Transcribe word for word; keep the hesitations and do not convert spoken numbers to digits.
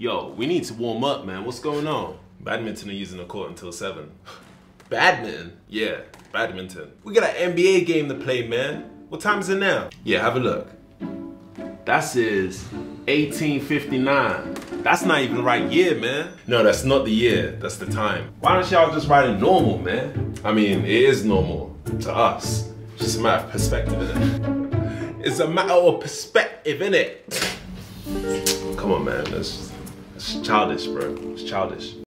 Yo, we need to warm up, man. What's going on? Badminton are using the court until seven. Badminton? Yeah, badminton. We got an N B A game to play, man. What time is it now? Yeah, have a look. That is eighteen fifty-nine. That's not even the right year, man. No, that's not the year, that's the time. Why don't y'all just write it normal, man? I mean, it is normal to us. It's just a matter of perspective, innit? It's a matter of perspective, innit? Come on, man, that's, that's childish, bro. It's childish.